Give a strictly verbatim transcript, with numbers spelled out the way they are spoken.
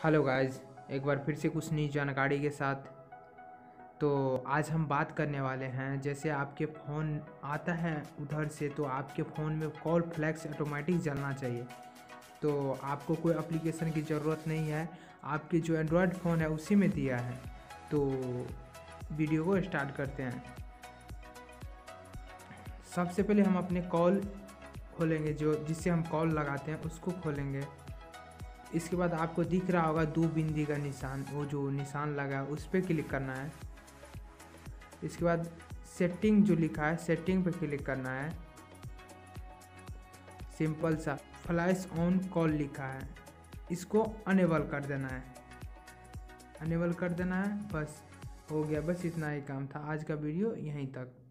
Hello guys, एक बार फिर से कुछ नई जानकारी के साथ। तो आज हम बात करने वाले हैं, जैसे आपके फ़ोन आता है उधर से तो आपके फ़ोन में कॉल फ्लैग्स ऑटोमेटिक जलना चाहिए। तो आपको कोई एप्लीकेशन की ज़रूरत नहीं है, आपकी जो एंड्रॉयड फ़ोन है उसी में दिया है। तो वीडियो को स्टार्ट करते हैं। सबसे पहले हम अपने कॉल खोलेंगे, जो जिससे हम कॉल लगाते हैं उसको खोलेंगे। इसके बाद आपको दिख रहा होगा दो बिंदी का निशान, वो जो निशान लगा है उस पर क्लिक करना है। इसके बाद सेटिंग जो लिखा है सेटिंग पे क्लिक करना है। सिंपल सा फ्लैश ऑन कॉल लिखा है, इसको अनेबल कर देना है। अनेबल कर देना है, बस हो गया। बस इतना ही काम था। आज का वीडियो यहीं तक।